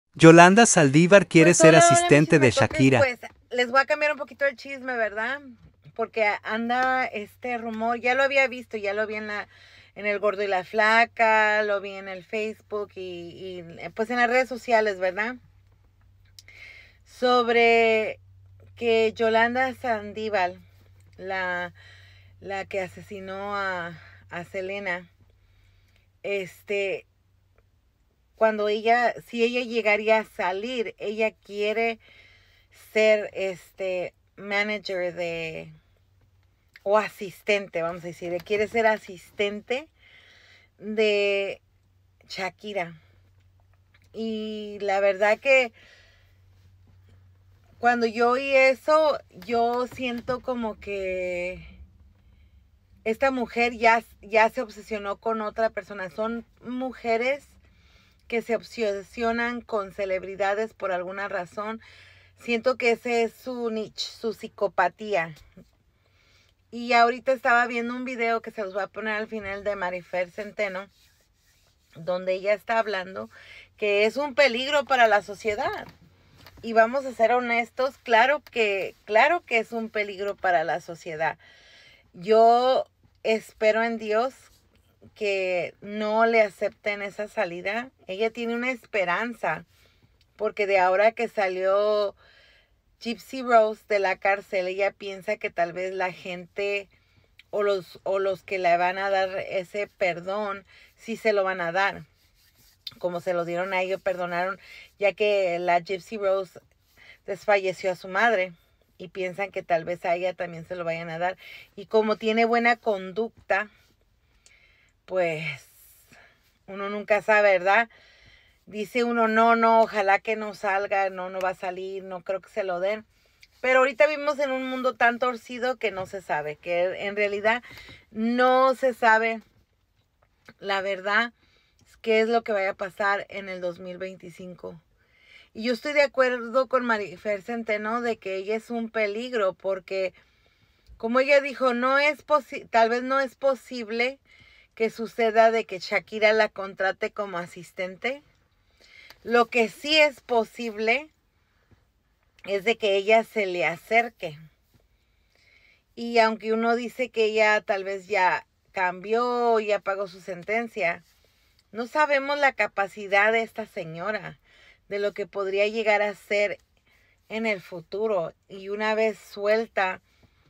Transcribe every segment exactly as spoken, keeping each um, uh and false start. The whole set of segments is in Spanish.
Yolanda Saldívar quiere Pues ser hola, hola mis asistente de chismecotes, Shakira. pues les voy a cambiar un poquito el chisme, ¿verdad? Porque anda este rumor, ya lo había visto, ya lo vi en la en el Gordo y la Flaca, lo vi en el Facebook y, y pues en las redes sociales, ¿verdad? Sobre que Yolanda Saldívar, la, la que asesinó a, a Selena, este, cuando ella, si ella llegaría a salir, ella quiere ser este manager de o asistente, vamos a decir, quiere ser asistente de Shakira. Y la verdad que cuando yo oí eso, yo siento como que esta mujer ya, ya se obsesionó con otra persona. Son mujeres que se obsesionan con celebridades por alguna razón. Siento que ese es su niche, su psicopatía. Y ahorita estaba viendo un video que se los voy a poner al final de Marifer Centeno, donde ella está hablando que es un peligro para la sociedad. Y vamos a ser honestos, claro que, claro que es un peligro para la sociedad. Yo espero en Dios que no le acepten esa salida. Ella tiene una esperanza, porque de ahora que salió Gypsy Rose de la cárcel, ella piensa que tal vez la gente o los, o los que le van a dar ese perdón, sí se lo van a dar, como se lo dieron a ellos, perdonaron, ya que la Gypsy Rose desfalleció a su madre y piensan que tal vez a ella también se lo vayan a dar. Y como tiene buena conducta, pues uno nunca sabe, ¿verdad? Dice uno, no, no, ojalá que no salga, no, no va a salir, no creo que se lo den. Pero ahorita vivimos en un mundo tan torcido que no se sabe, que en realidad no se sabe la verdad qué es lo que vaya a pasar en el dos mil veinticinco. Y yo estoy de acuerdo con Marifer Centeno de que ella es un peligro porque, como ella dijo, no es posi- tal vez no es posible que suceda de que Shakira la contrate como asistente. Lo que sí es posible es de que ella se le acerque. Y aunque uno dice que ella tal vez ya cambió, ya pagó su sentencia, no sabemos la capacidad de esta señora, de lo que podría llegar a ser en el futuro. Y una vez suelta,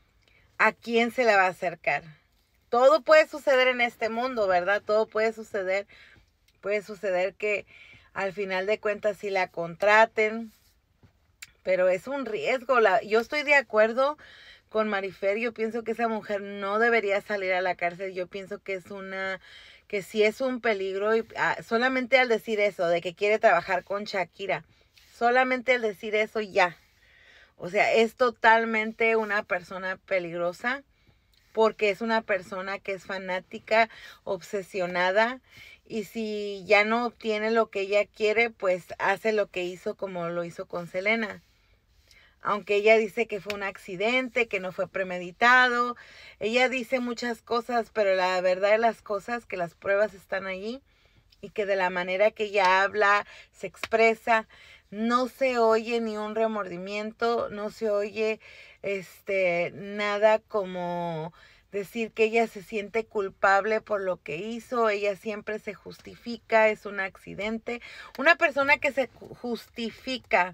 ¿a quién se le va a acercar? Todo puede suceder en este mundo, ¿verdad? Todo puede suceder. Puede suceder que al final de cuentas sí la contraten, pero es un riesgo. La, yo estoy de acuerdo con Marifer, yo pienso que esa mujer no debería salir a la cárcel, yo pienso que es una, que sí es un peligro, y ah, solamente al decir eso, de que quiere trabajar con Shakira, solamente al decir eso ya, o sea, es totalmente una persona peligrosa, porque es una persona que es fanática, obsesionada, y si ya no obtiene lo que ella quiere, pues hace lo que hizo como lo hizo con Selena. Aunque ella dice que fue un accidente, que no fue premeditado, ella dice muchas cosas, pero la verdad de las cosas, que las pruebas están allí y que de la manera que ella habla, se expresa, no se oye ni un remordimiento, no se oye este nada como decir que ella se siente culpable por lo que hizo, ella siempre se justifica, es un accidente. Una persona que se justifica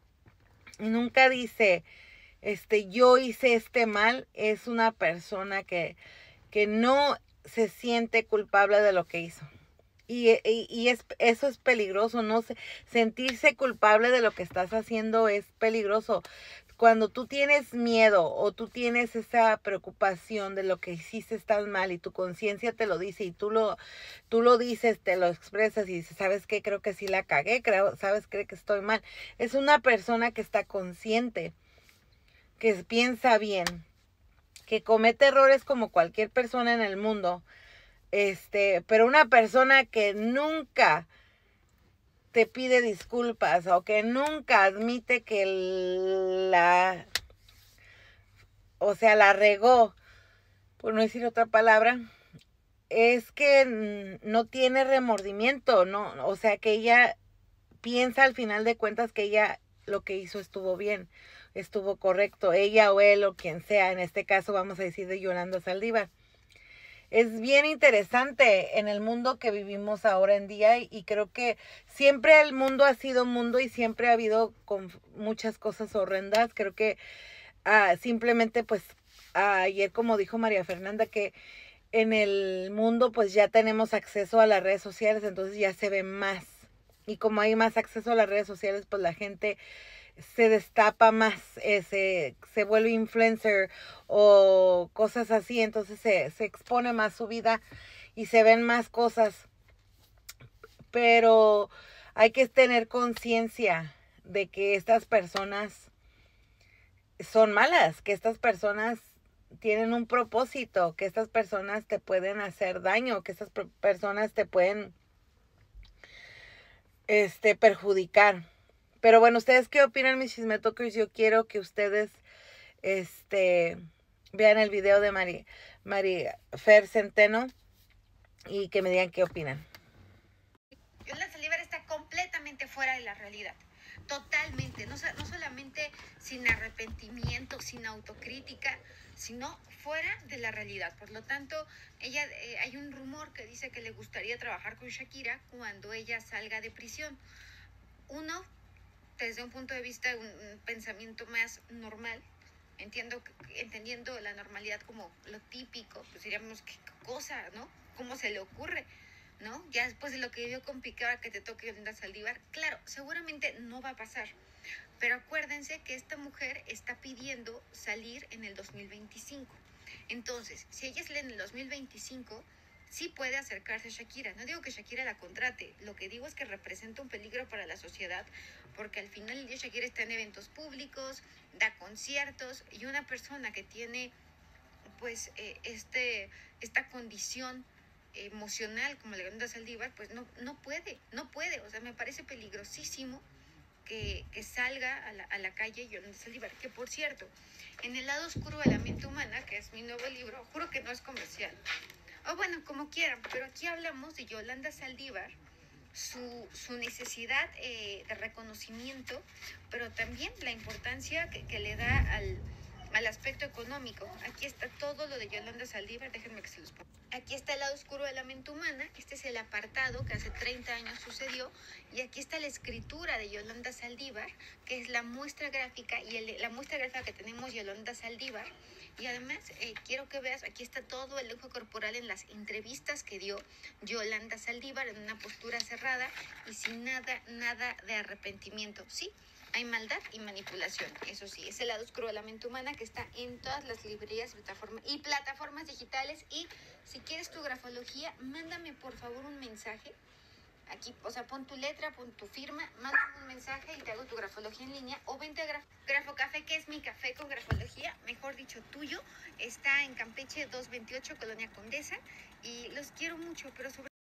y nunca dice, este, yo hice este mal, es una persona que, que no se siente culpable de lo que hizo. Y, y, y es, eso es peligroso, no sé, sentirse culpable de lo que estás haciendo es peligroso. Cuando tú tienes miedo o tú tienes esa preocupación de lo que hiciste estás mal y tu conciencia te lo dice y tú lo, tú lo dices, te lo expresas y dices, ¿sabes qué? Creo que sí la cagué, creo, ¿sabes? Creo que estoy mal. Es una persona que está consciente, que piensa bien, que comete errores como cualquier persona en el mundo, este, pero una persona que nunca te pide disculpas o que nunca admite que la, o sea, la regó, por no decir otra palabra, es que no tiene remordimiento, no, o sea, que ella piensa al final de cuentas que ella lo que hizo estuvo bien, estuvo correcto, ella o él o quien sea, en este caso vamos a decir de Yolanda Saldívar. Es bien interesante en el mundo que vivimos ahora en día y creo que siempre el mundo ha sido mundo y siempre ha habido con muchas cosas horrendas. Creo que uh, simplemente pues uh, ayer como dijo María Fernanda que en el mundo pues ya tenemos acceso a las redes sociales, entonces ya se ve más. Y como hay más acceso a las redes sociales, pues la gente se destapa más, eh, se, se vuelve influencer o cosas así, entonces se, se expone más su vida y se ven más cosas. Pero hay que tener conciencia de que estas personas son malas, que estas personas tienen un propósito, que estas personas te pueden hacer daño, que estas personas te pueden este, perjudicar. Pero bueno, ¿ustedes qué opinan, mis chismetokers? Yo quiero que ustedes este, vean el video de Mari, María Fer Centeno y que me digan qué opinan. Yolanda Saldívar está completamente fuera de la realidad. Totalmente. No, no solamente sin arrepentimiento, sin autocrítica, sino fuera de la realidad. Por lo tanto, ella eh, hay un rumor que dice que le gustaría trabajar con Shakira cuando ella salga de prisión. Uno, desde un punto de vista, un, un pensamiento más normal, entiendo, entendiendo la normalidad como lo típico, pues diríamos, ¿qué cosa, no? ¿Cómo se le ocurre? ¿No? Ya después de lo que vivió con Piqué, ahora que te toque Yolanda Saldívar, claro, seguramente no va a pasar. Pero acuérdense que esta mujer está pidiendo salir en el dos mil veinticinco. Entonces, si ella sale en el dos mil veinticinco, sí puede acercarse a Shakira. No digo que Shakira la contrate, lo que digo es que representa un peligro para la sociedad, porque al final el día Shakira está en eventos públicos, da conciertos, y una persona que tiene pues eh, este, esta condición emocional como la Yolanda Saldívar, pues no, no puede, no puede, o sea, me parece peligrosísimo que, que salga a la, a la calle Yolanda Saldívar, que por cierto, en El lado oscuro de la mente humana, que es mi nuevo libro, juro que no es comercial, o bueno, como quieran, pero aquí hablamos de Yolanda Saldívar, su, su necesidad eh, de reconocimiento, pero también la importancia que, que le da al, al aspecto económico. Aquí está todo lo de Yolanda Saldívar, déjenme que se los ponga. Aquí está El lado oscuro de la mente humana, este es el apartado que hace treinta años sucedió, y aquí está la escritura de Yolanda Saldívar, que es la muestra gráfica, y el, la muestra gráfica que tenemos Yolanda Saldívar, y además eh, quiero que veas, aquí está todo el lenguaje corporal en las entrevistas que dio Yolanda Saldívar en una postura cerrada y sin nada, nada de arrepentimiento, ¿sí? Hay maldad y manipulación, eso sí, es El lado oscuro de la mente humana que está en todas las librerías plataformas y plataformas digitales. Y si quieres tu grafología, mándame por favor un mensaje. Aquí, o sea, pon tu letra, pon tu firma, mándame un mensaje y te hago tu grafología en línea. O vente a Graf Grafo Café, que es mi café con grafología, mejor dicho tuyo. Está en Campeche doscientos veintiocho, Colonia Condesa. Y los quiero mucho, pero sobre